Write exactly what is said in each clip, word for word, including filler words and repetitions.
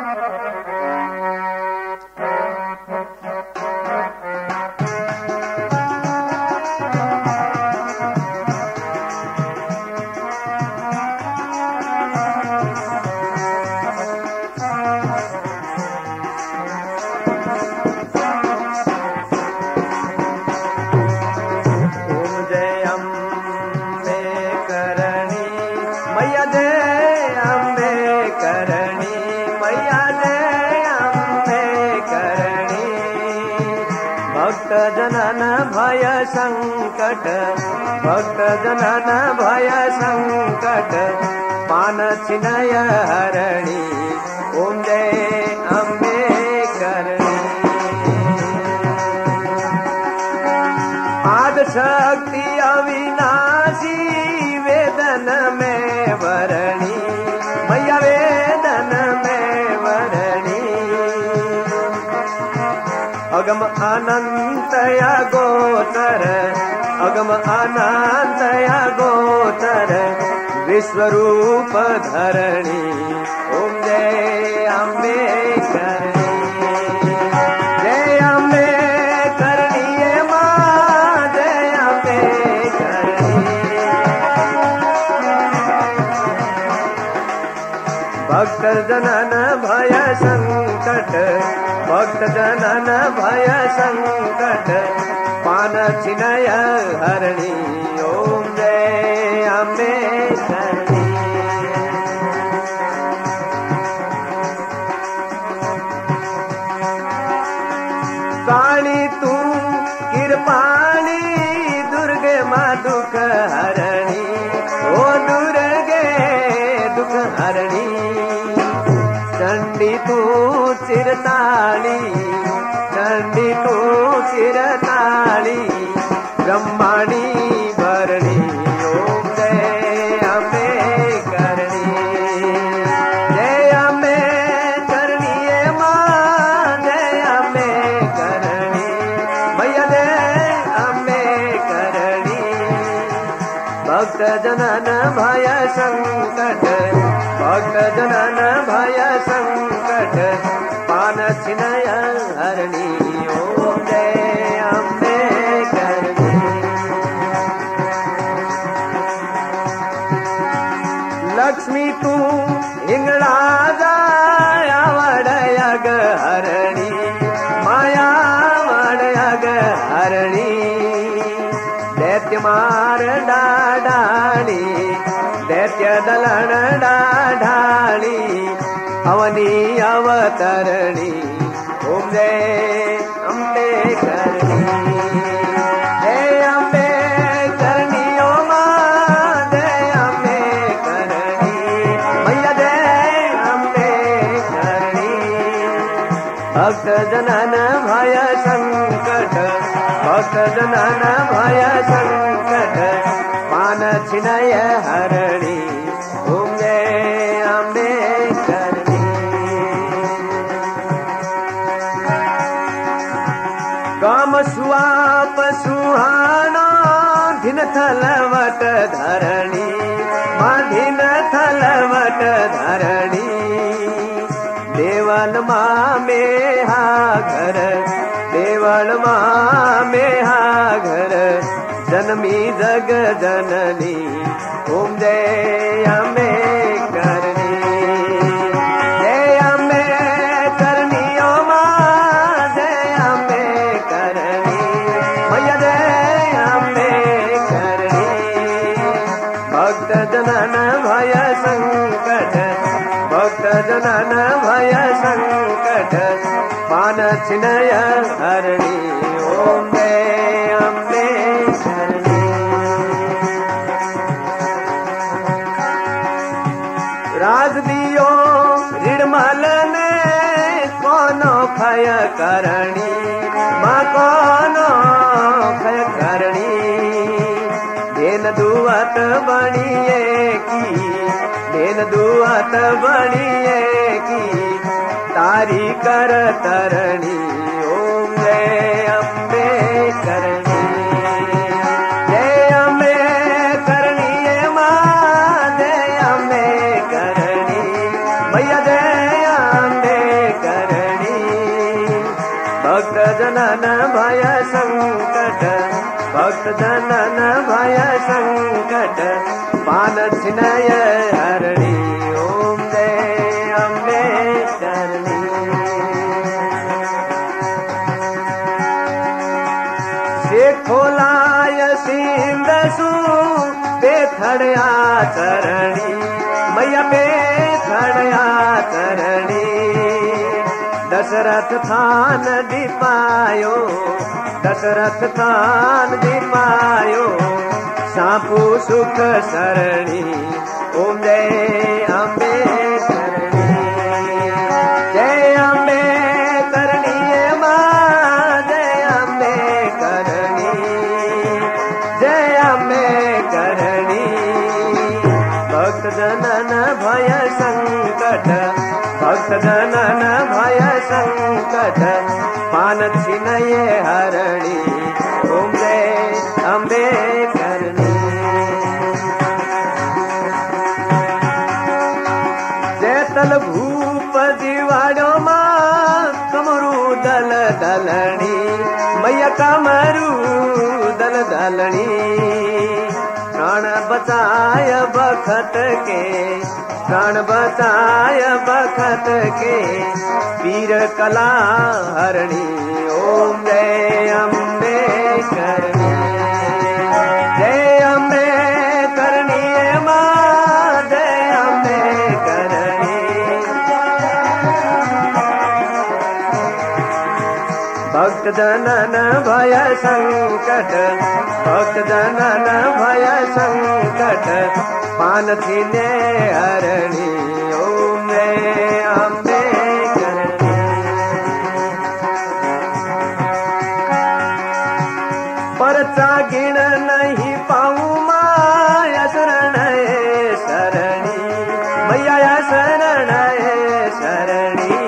संकट भक्त जनन भय संकट पान छिनय हरणी ओम जय अम्बे करणी। आद शक्ति अविनाशी वेदन में वरणी मैया वेदन में वरणी। अगम अनंत या गोचर अगम अनंत या गोचर विश्वरूप धरणी ओम जय अम्बे करणी। जय अम्बे करणी मां जय अम्बे करणी। भक्त जनन भय संकट भक्त जनन भय संकट पान छिनय हरणी ओम जय अम्बे करणी। काली तू कृपाणी दुर्गे माँ दुख हरणी ओ दुर्गे दुख हरणी। चंडी तू चिरताली चंडी तू चिरताली ब्रह्माणी भरणी ओम जय अम्बे करणी। जय अम्बे करणी मां जय अम्बे करणी मैया जय अम्बे करणी। भक्त जनन भय संकट भक्त जनन भय संकट पान छिनय हरणी ओम जय अम्बे करणी। लक्ष्मी तू हिंगळाजा वडयग हरणी माया वडयग हरणी। दैत्य मार डाढाणी दैत्य दलन डाढाणी अवनी अवतरणी ओम जय अम्बे करणी। जय अम्बे करणी ओ मां जय अम्बे करणी मैया जय अम्बे करणी। भक्त जनन भय संकट भक्त जनन भय संकट पान छिनय हरणी ओम जय अम्बे करणी। गाम सुआप सुहाना धिन थलवट धरणी मां धिन थलवट धरणी। देवल मां मेहा घर देवल मां मेहा घर जन्मी जग जननी ओम जय अम्बे करणी। जय अम्बे करणी ओ मां जय अम्बे करणी मैया जय अम्बे करणी। भक्त जनन भय संकट भक्त जनन भय संकट पान छिनय हरणी ओम जय अम्बे करणी। राज दियो ऋणमल ने कोनो खय करणी माँ कोनो खय करणी। देन दुआत बणिए की देन दुआत बणिए की तारी कर तरणी ओम जय अम्बे करणी। जय अम्बे करणी मां जय अम्बे करणी मैया जय अम्बे भक्त जनन भय संकट भक्त जनन भय संकट पान छिनय हरणी ओम जय अम्बे करणी से खोलाय सिंधसु बेथड़या चरणी मैया बेथड़या चरणी दशरथ थान दीपायो दशरथ थान दीपायो सापू सुख सरणी ओम जय अम्बे करणी जय अम्बे करणी मां जय अम्बे करणी जय अम्बे करणी भक्त जनन भय संकट भक्त जनन भय संकट पान छिनये हरणी ओम जय अम्बे करणी जैतल भूप जीवाड़ो मां कमरू दल दलणी मैया कमरू दल दलणी प्राण बचाय बखत के प्राण बचाय बखत के पीर कला हरणी ओम जय अम्बे करणी जय अम्बे करणी मां जय अम्बे करणी भक्त जनन भय संकट भक्त जनन भय संकट पान छिने हरणी ओम जय अम्बे करणी परचा गिण नहीं पाऊं माया शरण शरणी मैया शरण शरणी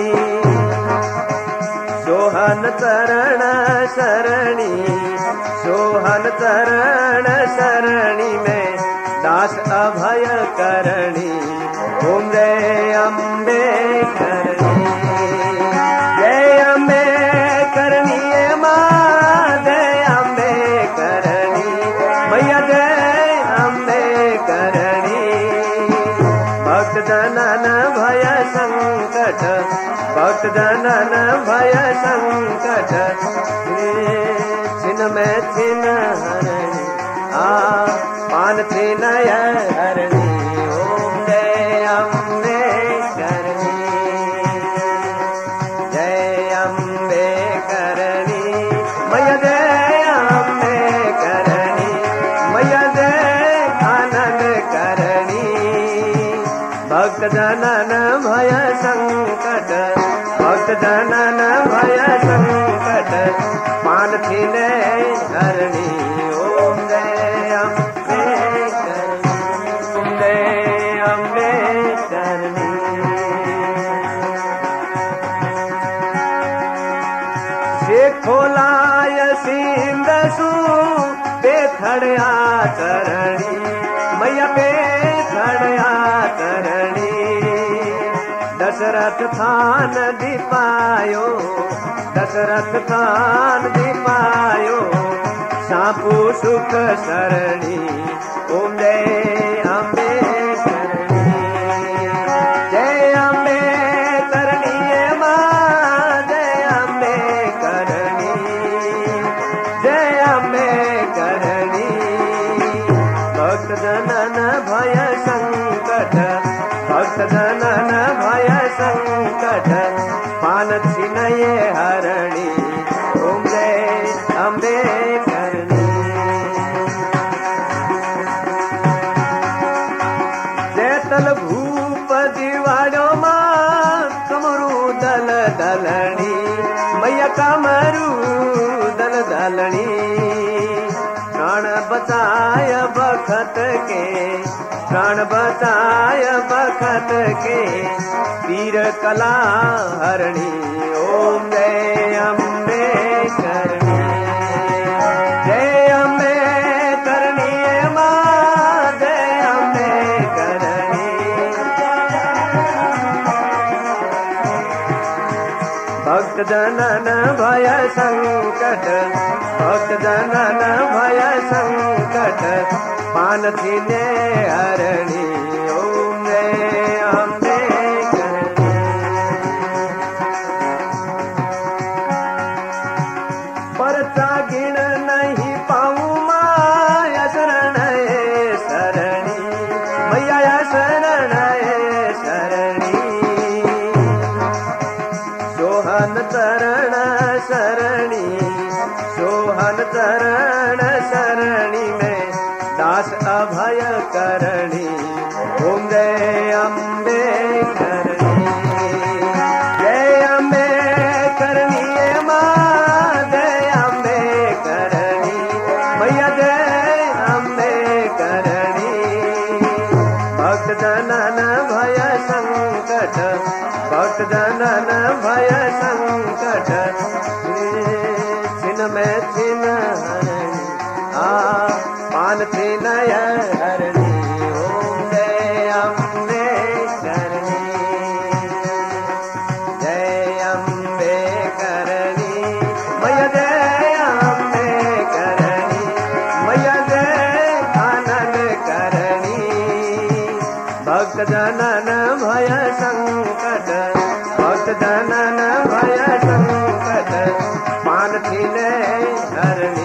सोहन चरण शरणी सोहन चरण शरणी में दास अभय करणी ओम जय अम्बे करणी जय अम्बे करणी मां जय अम्बे करणी मैया जय अम्बे करणी भक्त जनन भय संकट भक्त जनन भय संकट छिन में छिन हरणी आ पान छिनय हरणी ओम जय अम्बे करणी जय अम्बे करणी मैया जय अम्बे करणी मैया जय आनंद करणी भक्त जनन भय संकट भक्त जनन भय संकट पान छिने हरणी ओम जय अम्बे करणी जय अम्बे करणी से खोलाय सिंधसु बेथड़या चरणी मैया बेथड़या चरणी दशरथ थान दीपायो दशरथ थान दीपायो सापू सुख सरणी ओम जय अम्बे करणी जय अम्बे करणी मां जय अम्बे करणी जय अम्बे करणी भक्त जनन भय संकट भक्त जनन भय संकट पान छिनये हरणी ओम जय अम्बे करणी जैतल भूप जीवाड़ो मां कमरू दल दलणी मैया कमरू दल दलणी प्राण बचाय बखत के प्राण बचाय बखत के पीर कला हरणी ओम जय अम्बे करणी जय अम्बे करणी मां जय अम्बे करणी भक्त भक्त जनन भय संकट भक्त जनन भय संकट पान थीने हरणी ओम रे अम्बे करणी। परचा गिण नहीं पाऊं माया शरण है शरणी मैया शरण है शरणी। सोहन चरण शरणी सोहन चरण शरणी में दास अभय करणी ओम रे अम्बे करणी। जय अम्बे करणी माँ जय अम्बे करणी मैया जय अम्बे करणी। भक्त जनन भय संकट भक्त जनन भय संकट छिन में छिन हरणी आ पान छिन हरणी ओम जय अम्बे करणी जय अम्बे करणी मैया जय अम्बे करणी मैया जय आनंद करणी। भक्त जनन भय संकट भक्त जनन भय संकट पान थीने हरणी।